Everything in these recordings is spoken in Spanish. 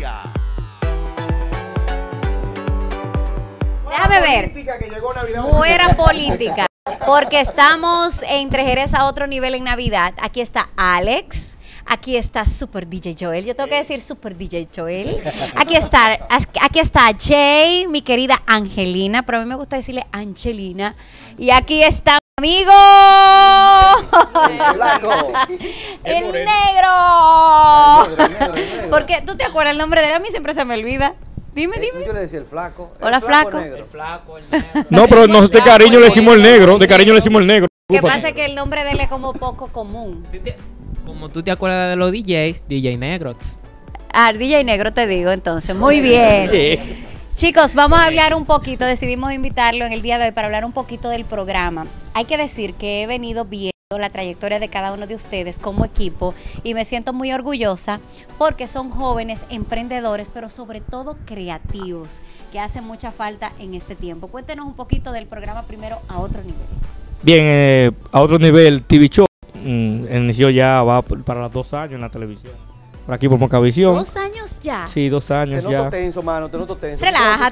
Noticias. Déjame ver. Fuera política. Porque estamos entre Jerez a otro nivel en Navidad. Aquí está Alex. Aquí está Super DJ Joel. Yo tengo que decir Super DJ Joel. Aquí está Jay, mi querida Angelina. Pero a mí me gusta decirle Angelina. Y aquí está mi amigo. El negro. Porque tú te acuerdas el nombre de él. A mí siempre se me olvida. Dime. Yo le decía el flaco. Hola, flaco. El flaco, el negro. No, pero nosotros de cariño le decimos el negro. De cariño le decimos el negro. Lo que pasa es que el nombre de él es como poco común. Como tú te acuerdas de los DJs, DJ Negros. DJ Negro te digo, entonces. Muy bien. Chicos, vamos a hablar un poquito. Decidimos invitarlo en el día de hoy para hablar un poquito del programa. Hay que decir que he venido viendo la trayectoria de cada uno de ustedes como equipo y me siento muy orgullosa porque son jóvenes emprendedores, pero sobre todo creativos, que hacen mucha falta en este tiempo. Cuéntenos un poquito del programa primero a otro nivel. Bien, a otro nivel, TV Show. Inició ya, va para los 2 años en la televisión. Por aquí por Mocavisión. 2 años ya. Sí, 2 años Te ya. noto tenso, mano, te noto tenso.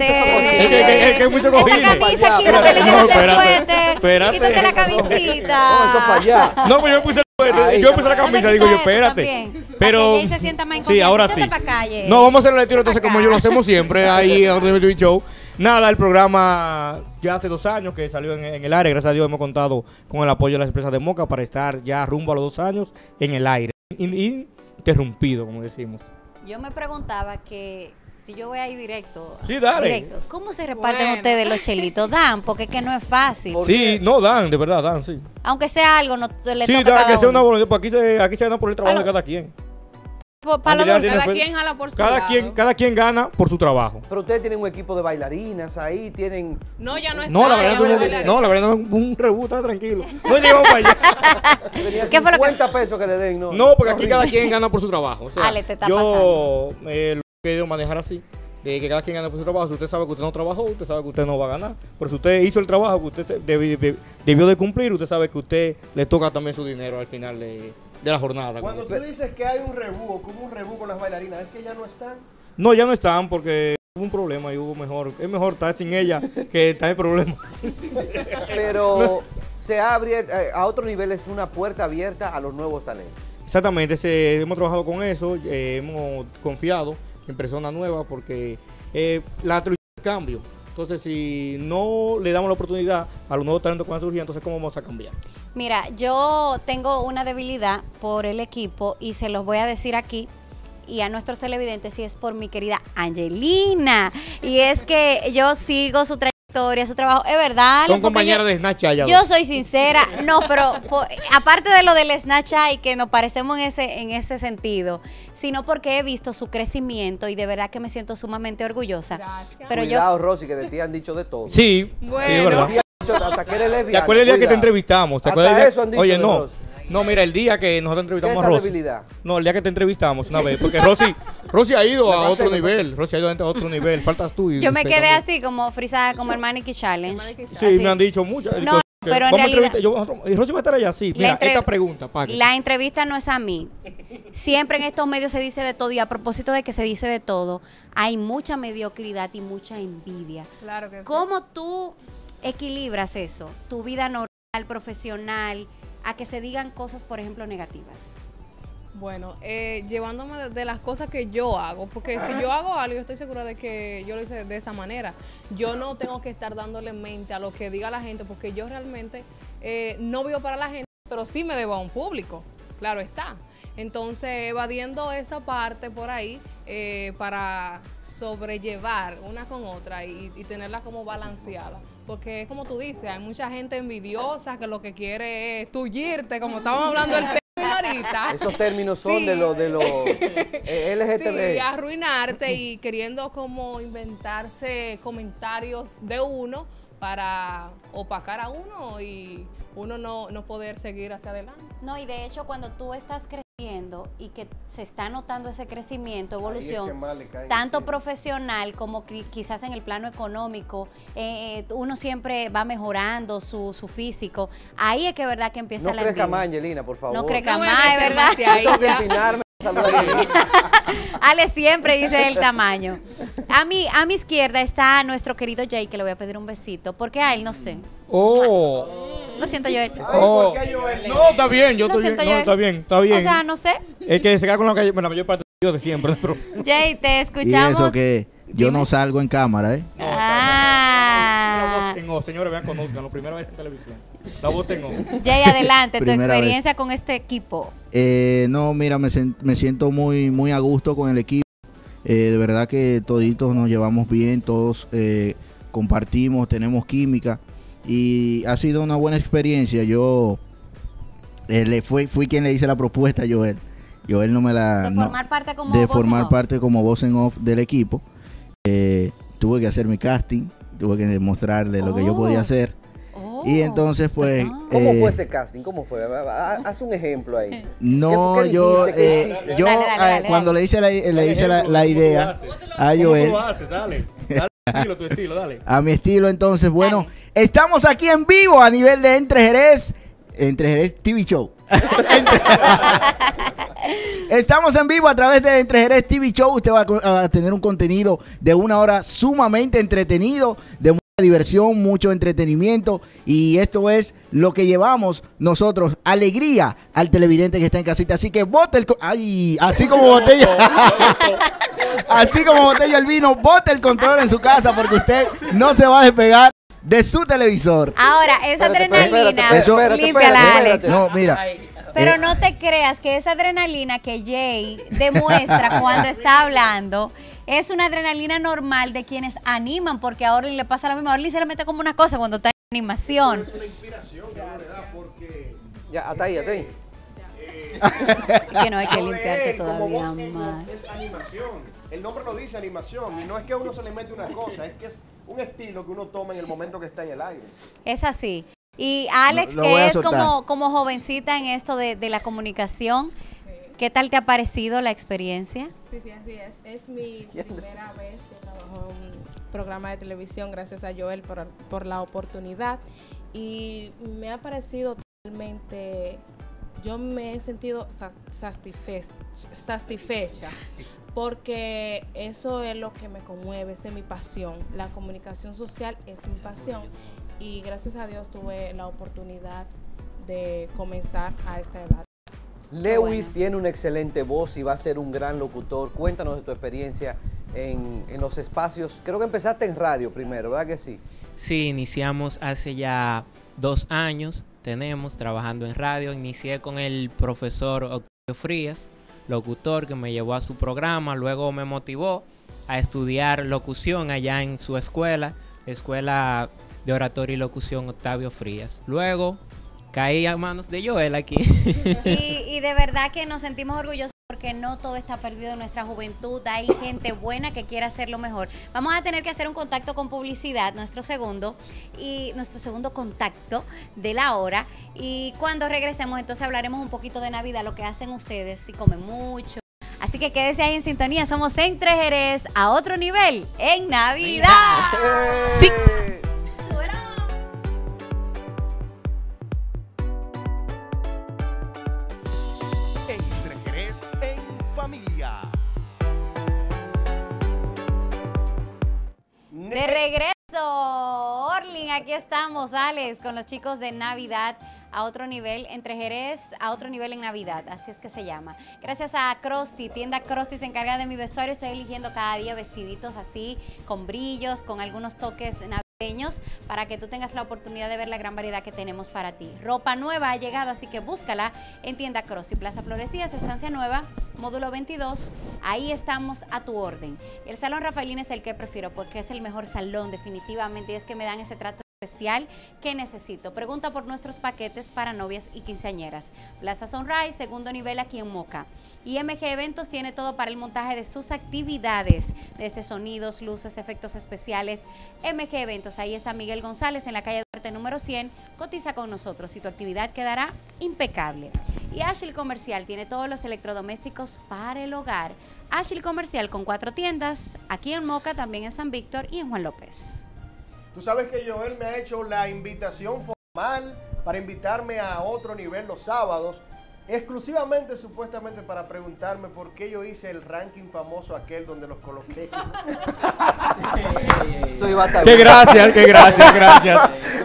Relájate. Es que hay mucho Esa cojines. camisa, quítate el suéter. Quítate la camisita. No, eso para allá. No, pues yo me puse el suéter. Ahí, Yo me puse la camisa, digo yo, espérate. Pero para que Jay se sienta más en sí, confianza. ahora Échate sí. pa' calle. No, vamos a hacer el retiro entonces como yo lo hacemos siempre ahí en otro TV Show. Nada, el programa ya hace 2 años que salió en el aire. Gracias a Dios hemos contado con el apoyo de las empresas de Moca para estar ya rumbo a los 2 años en el aire. Interrumpido, como decimos. Yo me preguntaba que si yo voy ahí directo. Sí, dale. Directo, ¿cómo se reparten ustedes los chelitos? Dan, porque es que no es fácil. Sí, no dan, de verdad, dan, sí. Aunque sea algo, no le Sí, toca a dan, cada que sea una uno. voluntad. Aquí se gana por el trabajo de cada quien. Para los dos. Cada quien jala por su lado. Cada quien gana por su trabajo. Pero ustedes tienen un equipo de bailarinas ahí, tienen... No, ya no está. No, la verdad ya no no, bailarina. no, la verdad no, un rebú, está tranquilo. No llegamos para allá. Deberían ¿Qué fue lo que- 50 pesos que le den, ¿no? No, porque aquí cada quien gana por su trabajo. O sea, Ale, te está yo lo he querido manejar así, de que cada quien gana por su trabajo. Si usted sabe que usted no trabajó, usted sabe que usted no va a ganar. Pero si usted hizo el trabajo que usted debió de cumplir, usted sabe que usted le toca también su dinero al final de la jornada. Cuando tú dices que hay un rebú, o como un rebú con las bailarinas, ¿es que ya no están? No, ya no están porque hubo un problema y hubo mejor. Es mejor estar sin ella que estar en problema. Pero se abre a otro nivel, es una puerta abierta a los nuevos talentos. Exactamente, hemos trabajado con eso, hemos confiado en personas nuevas porque la televisión es cambio. Entonces, si no le damos la oportunidad a los nuevos talentos que van a surgir, entonces, ¿cómo vamos a cambiar? Mira, yo tengo una debilidad por el equipo y se los voy a decir aquí y a nuestros televidentes, y es por mi querida Angelina. Y es que yo sigo su trayectoria, su trabajo. Es verdad. Son compañeras de Snatch ya. Yo soy sincera, no, pero aparte de lo del Snatch y que nos parecemos en ese sentido, sino porque he visto su crecimiento y de verdad que me siento sumamente orgullosa. Gracias. Pero Cuidado, Rosy, que de ti han dicho de todo. Sí, Bueno. sí, es verdad. Hasta que eres lesbiana. ¿Te acuerdas el día que te cuidado. entrevistamos? ¿Te Hasta acuerdas el día? eso han dicho Oye, de no. Rosy. No, mira, el día que nosotros ¿Qué entrevistamos es a esa Rosy. debilidad? No, el día que te entrevistamos una vez. Porque Rosy ha ido a otro nivel. Rosy ha ido a otro nivel. Faltas tú. Y yo me usted quedé también. así como frisada como el Maniquí Challenge. Sí, Así. me han dicho muchas. No, pero en realidad- Y Rosy va a estar allá, sí. Mira, esta pregunta, Paqui. La entrevista no es a mí. Siempre en estos medios se dice de todo y a propósito de que se dice de todo, hay mucha mediocridad y mucha envidia. Claro que sí. ¿Cómo tú equilibras eso? Tu vida normal, profesional, a que se digan cosas, por ejemplo, negativas. Bueno, llevándome de las cosas que yo hago, porque si yo hago algo, yo estoy segura de que yo lo hice de esa manera. Yo no tengo que estar dándole mente a lo que diga la gente, porque yo realmente no vivo para la gente, pero sí me debo a un público, claro está. Entonces, evadiendo esa parte por ahí para sobrellevar una con otra y tenerla como balanceada. Porque es como tú dices, hay mucha gente envidiosa que lo que quiere es tullirte, como estábamos hablando del término ahorita. Esos términos son Sí. de los LGTB. Sí, arruinarte y queriendo como inventarse comentarios de uno para opacar a uno y uno no poder seguir hacia adelante. No, y de hecho cuando tú estás creciendo y que se está notando ese crecimiento, evolución, tanto profesional como quizás en el plano económico, uno siempre va mejorando su físico. Ahí es que verdad que empieza No la crezca envidia. más, Angelina, por favor. No crezca No me más, es verdad. reservaste ahí, Tengo que ya. empinarme. Ale siempre dice el tamaño. A mi izquierda está nuestro querido Jay, que le voy a pedir un besito, porque a él no sé. Oh. Lo siento, Joel. Oh. ¿Por qué Joel? No, está bien, yo Lo estoy bien. siento, No, Joel. está bien, está bien. O sea, no sé. Es que se queda con la mayor parte de siempre. Pero... Jay, te Y escuchamos. eso que yo Dime. no salgo en cámara, ¿eh? Ah. La voz en off, señores, vean, conozcan, la primera vez en televisión. La voz en off. Jay, adelante, tu Primera experiencia con este equipo. No, mira, me siento muy a gusto con el equipo. De verdad que toditos nos llevamos bien, todos compartimos, tenemos química y ha sido una buena experiencia. Yo fui quien le hice la propuesta a Joel. Joel no me la... De no- formar parte como de voz en formar off. parte como voz en off del equipo. Tuve que hacer mi casting, tuve que demostrarle lo que yo podía hacer. Oh, Y entonces, pues... ¿Cómo fue ese casting? ¿Cómo fue? Haz un ejemplo ahí. No, ¿Qué yo, dijiste? ¿Qué hiciste? yo Dale. cuando le hice la idea a ¿Cómo Joel, tú lo haces? Dale. Dale tu estilo, dale. a mi estilo, entonces, bueno, Dale. estamos aquí en vivo a nivel de Entre Jerez TV Show. Estamos en vivo a través de Entre Jerez TV Show. Usted va a tener un contenido de 1 hora sumamente entretenido, de mucha diversión, mucho entretenimiento. Y esto es lo que llevamos nosotros, alegría al televidente que está en casita. Así que bote así como botella. Así como botella el vino, bote el control en su casa porque usted no se va a despegar de su televisor. Ahora, esa adrenalina, espérate, límpiala, Alex. No, mira. Pero no te creas que esa adrenalina que Jay demuestra cuando está hablando es una adrenalina normal de quienes animan, porque a Orly le pasa lo mismo. A Orly se le mete como una cosa cuando está en animación. Es una inspiración que uno le da porque... Ya, hasta ahí, hasta ahí. Y que no hay que lo de limpiarte él como todavía voz en más. off es animación. El nombre lo dice, animación. Y no es que uno se le mete una cosa, es que es un estilo que uno toma en el momento que está en el aire. Es así. Y Alex, Lo voy que a es soltar. como jovencita en esto de la comunicación, ¿qué tal te ha parecido la experiencia? Sí, así es. Es mi primera vez que trabajo en un programa de televisión, gracias a Joel por la oportunidad. Y me ha parecido totalmente... Yo me he sentido satisfecha porque eso es lo que me conmueve, esa es mi pasión. La comunicación social es mi pasión y gracias a Dios tuve la oportunidad de comenzar a esta edad. Lewis tiene una excelente voz y va a ser un gran locutor. Cuéntanos de tu experiencia en los espacios. Creo que empezaste en radio primero, ¿verdad que sí? Sí, iniciamos hace ya 2 años, tenemos trabajando en radio. Inicié con el profesor Octavio Frías, locutor, que me llevó a su programa. Luego me motivó a estudiar locución allá en su escuela de oratoria y locución Octavio Frías. Luego caí a manos de Joel aquí. Y de verdad que nos sentimos orgullosos porque no todo está perdido en nuestra juventud. Hay gente buena que quiere hacerlo mejor. Vamos a tener que hacer un contacto con publicidad, nuestro segundo contacto de la hora. Y cuando regresemos, entonces hablaremos un poquito de Navidad, lo que hacen ustedes, si comen mucho. Así que quédese ahí en sintonía. Somos Entre Jerez a otro nivel en Navidad. Sí. Suena. Entre Jerez en familia. De regreso, Orlin, aquí estamos, Alex, con los chicos de Navidad a otro nivel, Entre Jerez a otro nivel en Navidad, así es que se llama. Gracias a Krusty, tienda Krusty se encarga de mi vestuario, estoy eligiendo cada día vestiditos así, con brillos, con algunos toques navideños, para que tú tengas la oportunidad de ver la gran variedad que tenemos para ti. Ropa nueva ha llegado, así que búscala en tienda Krusty, Plaza Florecillas, Estancia Nueva, módulo 22, ahí estamos a tu orden. El Salón Rafaelín es el que prefiero porque es el mejor salón definitivamente y es que me dan ese trato especial que necesito. Pregunta por nuestros paquetes para novias y quinceañeras. Plaza Sunrise, segundo nivel aquí en Moca. Y MG Eventos tiene todo para el montaje de sus actividades, desde sonidos, luces, efectos especiales. MG Eventos, ahí está Miguel González en la calle Duarte número 100. Cotiza con nosotros y tu actividad quedará impecable. Y Ashley Comercial tiene todos los electrodomésticos para el hogar. Ashley Comercial con 4 tiendas, aquí en Moca, también en San Víctor y en Juan López. Tú sabes que Joel me ha hecho la invitación formal para invitarme a otro nivel los sábados exclusivamente, supuestamente, para preguntarme por qué yo hice el ranking famoso aquel donde los coloqué. Qué gracias, gracias.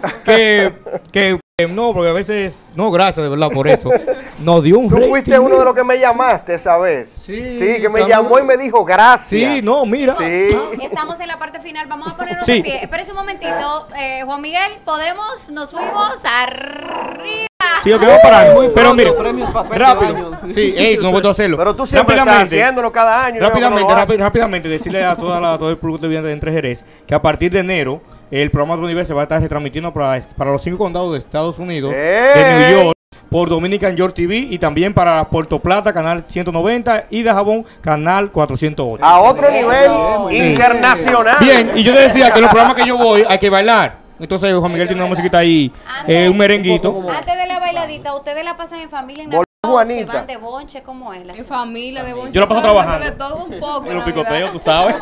No, porque a veces, no, gracias de verdad por eso. Nos dio un Tú rating. fuiste uno de los que me llamaste esa vez. Sí, que me también. llamó y me dijo gracias. Sí, no, mira. Sí. Estamos en la parte final, vamos a ponernos Sí. de pie. Espérese un momentito, Juan Miguel, nos fuimos arriba. Sí, ok, vamos a parar. Pero mire, premios papel de rápido. baño. Sí, no puedo hacerlo. Pero tú siempre estás Rápidamente. haciéndolo cada año. Rápidamente decirle a todo el público de Entre Jerez que a partir de enero el programa de Universo se va a estar retransmitiendo para los 5 condados de Estados Unidos, de New York, por Dominican York TV y también para Puerto Plata, canal 190 y de Jabón, canal 408. A otro nivel Sí. internacional. Bien, y yo le decía que en los programas que yo voy hay que bailar. Entonces Juan Miguel tiene una musiquita ahí, un merenguito. Antes de la bailadita, ¿ustedes la pasan en familia en la Volvió casa o se Juanita. van de bonche? ¿Cómo es? En familia, de bonche. Yo la paso ¿sabes? trabajando. De todo un poco. En los Navidad. picoteos, tú sabes.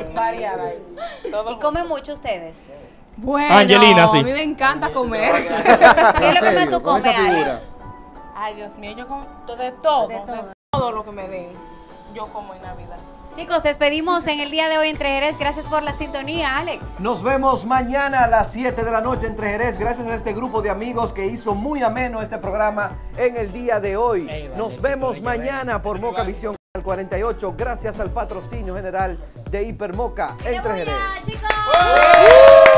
¿Y comen mucho ustedes? Bueno, Angelina, sí. a mí me encanta comer. ¿Qué es lo que más tú comes, Ale? Ay, Dios mío, yo como de todo, De de todo. todo lo que me den, yo como en Navidad. Chicos, despedimos en el día de hoy Entre Jerez. Gracias por la sintonía, Alex. Nos vemos mañana a las 7 de la noche entre Jerez, gracias a este grupo de amigos que hizo muy ameno este programa en el día de hoy. Nos vemos mañana por Moca Visión Canal 48, gracias al patrocinio general de Hipermoca Entre Jerez. ¡Chicos!